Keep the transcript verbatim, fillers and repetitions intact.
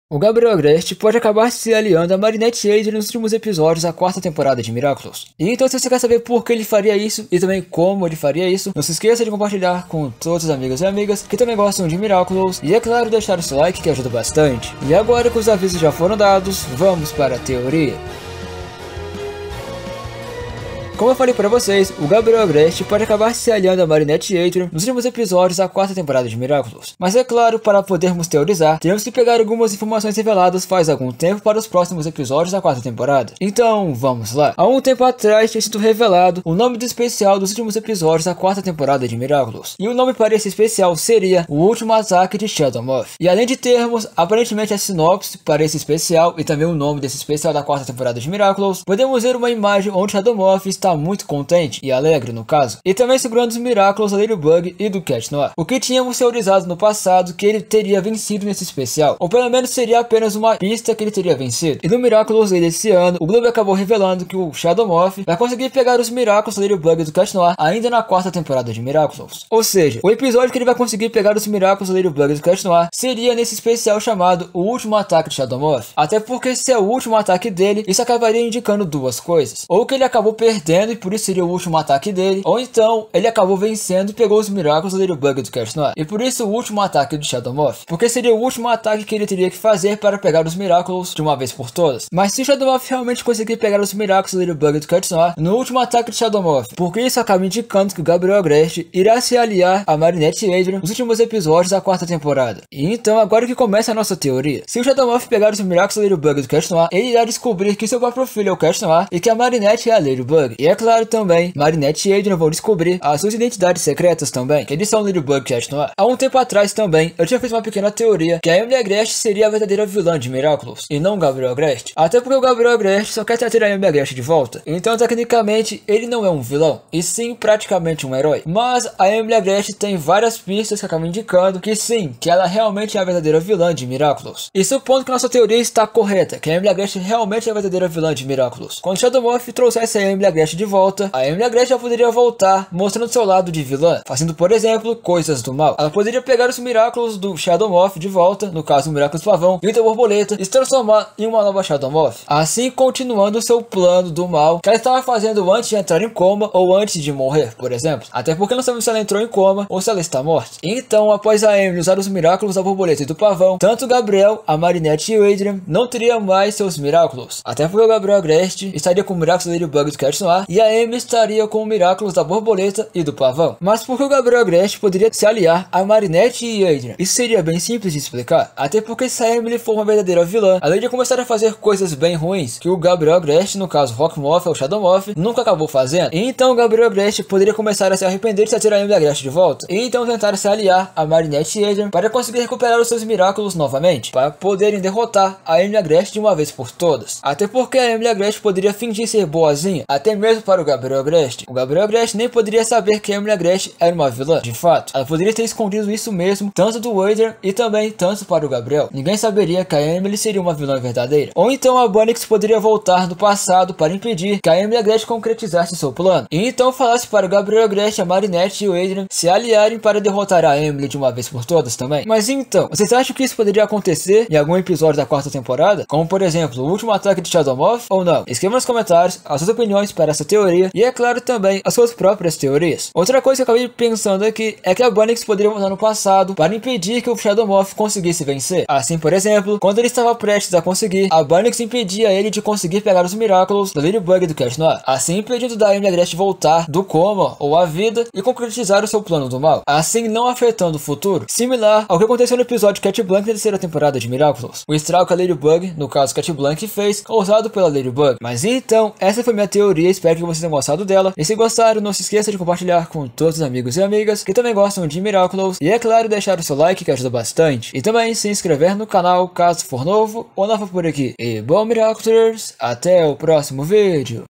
O Gabriel Agreste pode acabar se aliando a Marinette e Adrien nos últimos episódios da quarta temporada de Miraculous. E então, se você quer saber por que ele faria isso e também como ele faria isso, não se esqueça de compartilhar com todos os amigos e amigas que também gostam de Miraculous e, é claro, deixar o seu like que ajuda bastante. E agora que os avisos já foram dados, vamos para a teoria. Como eu falei pra vocês, o Gabriel Agreste pode acabar se aliando a Marinette e Adrien nos últimos episódios da quarta temporada de Miraculous. Mas é claro, para podermos teorizar, temos que pegar algumas informações reveladas faz algum tempo para os próximos episódios da quarta temporada. Então, vamos lá. Há um tempo atrás tinha sido revelado o nome do especial dos últimos episódios da quarta temporada de Miraculous. E o nome para esse especial seria O Último Ataque de Shadow Moth. E além de termos, aparentemente, a sinopse para esse especial e também o nome desse especial da quarta temporada de Miraculous, podemos ver uma imagem onde Shadow Moth está muito contente e alegre no caso, e também segurando os Miraculous da Ladybug e do Cat Noir, o que tínhamos teorizado no passado que ele teria vencido nesse especial, ou pelo menos seria apenas uma pista que ele teria vencido. E no Miraculous Day desse ano, o Gloob acabou revelando que o Shadow Moth vai conseguir pegar os Miraculous da Ladybug e do Cat Noir ainda na quarta temporada de Miraculous. Ou seja, o episódio que ele vai conseguir pegar os Miraculous da Ladybug e do Cat Noir seria nesse especial chamado O Último Ataque de Shadow Moth, até porque se é o último ataque dele, isso acabaria indicando duas coisas, ou que ele acabou perdendo e por isso seria o último ataque dele, ou então ele acabou vencendo e pegou os Miraculous da Ladybug e do Cat Noir, e por isso o último ataque do Shadow Moth, porque seria o último ataque que ele teria que fazer para pegar os Miraculous de uma vez por todas. Mas se o Shadow Moth realmente conseguir pegar os Miraculous da Ladybug e do Cat Noir no último ataque de Shadow Moth, porque isso acaba indicando que o Gabriel Agreste irá se aliar a Marinette e Adrien nos últimos episódios da quarta temporada. E então agora que começa a nossa teoria. Se o Shadow Moth pegar os Miraculous da Ladybug e do Cat Noir, ele irá descobrir que seu próprio filho é o Cat Noir e que a Marinette é a Ladybug. E é claro também, Marinette e Adrien vão descobrir as suas identidades secretas também, que eles são Ladybug e Cat Noir. Há um tempo atrás também, eu tinha feito uma pequena teoria que a Emily Agreste seria a verdadeira vilã de Miraculous, e não o Gabriel Agreste. Até porque o Gabriel Agreste só quer trazer a Emily Agreste de volta. Então, tecnicamente, ele não é um vilão, e sim praticamente um herói. Mas a Emily Agreste tem várias pistas que acabam indicando que sim, que ela realmente é a verdadeira vilã de Miraculous. E supondo que nossa teoria está correta, que a Emily Agreste realmente é a verdadeira vilã de Miraculous, quando Shadow Moth trouxesse a Emily Agreste de volta, a Emily Agreste já poderia voltar mostrando seu lado de vilã, fazendo por exemplo coisas do mal. Ela poderia pegar os Miraculous do Shadow Moth de volta, no caso o Miraculous Pavão e o Borboleta, e se transformar em uma nova Shadow Moth, assim continuando seu plano do mal que ela estava fazendo antes de entrar em coma ou antes de morrer, por exemplo. Até porque não sabemos se ela entrou em coma ou se ela está morta. Então, após a Emily usar os Miraculous da Borboleta e do Pavão, tanto o Gabriel, a Marinette e o Adrien não teriam mais seus Miraculous, até porque o Gabriel Agreste estaria com o Miraculous da Ladybug e do Cat Noir e a Emily estaria com o Miraculous da Borboleta e do Pavão. Mas por que o Gabriel Agreste poderia se aliar a Marinette e Adrien? Isso seria bem simples de explicar, até porque se a Emily for uma verdadeira vilã, ela iria começar a fazer coisas bem ruins que o Gabriel Agreste, no caso Rock Moth ou Shadow Moth, nunca acabou fazendo. E então o Gabriel Agreste poderia começar a se arrepender de trazer a Emily Agreste de volta, e então tentar se aliar a Marinette e Adrien para conseguir recuperar os seus Miraculous novamente, para poderem derrotar a Emily Agreste de uma vez por todas. Até porque a Emily Agreste poderia fingir ser boazinha, até mesmo para o Gabriel Agreste. O Gabriel Agreste nem poderia saber que a Emily Agreste era uma vilã, de fato. Ela poderia ter escondido isso mesmo, tanto do Adrien e também tanto para o Gabriel. Ninguém saberia que a Emily seria uma vilã verdadeira. Ou então a Bunnix poderia voltar no passado para impedir que a Emily Agreste concretizasse seu plano, e então falasse para o Gabriel Agreste, a Marinette e o Adrien se aliarem para derrotar a Emily de uma vez por todas também. Mas então, vocês acham que isso poderia acontecer em algum episódio da quarta temporada? Como por exemplo, o último ataque de Shadow Moth ou não? Escreva nos comentários as suas opiniões para essa teoria e é claro também as suas próprias teorias. Outra coisa que eu acabei pensando aqui é que a Bunnix poderia voltar no passado para impedir que o Shadow Moth conseguisse vencer. Assim, por exemplo, quando ele estava prestes a conseguir, a Bunnix impedia ele de conseguir pegar os Miraculous da Ladybug e do Cat Noir, assim impedindo da Emily Agreste voltar do coma ou à vida e concretizar o seu plano do mal, assim não afetando o futuro, similar ao que aconteceu no episódio Cat Blanc da terceira temporada de Miraculous, o estrago que a Ladybug, no caso Cat Blanc, fez, causado pela Ladybug. Mas então, essa foi minha teoria, espero que vocês tenham gostado dela, e se gostaram, não se esqueça de compartilhar com todos os amigos e amigas que também gostam de Miraculous, e é claro, deixar o seu like que ajuda bastante, e também se inscrever no canal caso for novo ou nova por aqui. E bom Miraculous, até o próximo vídeo!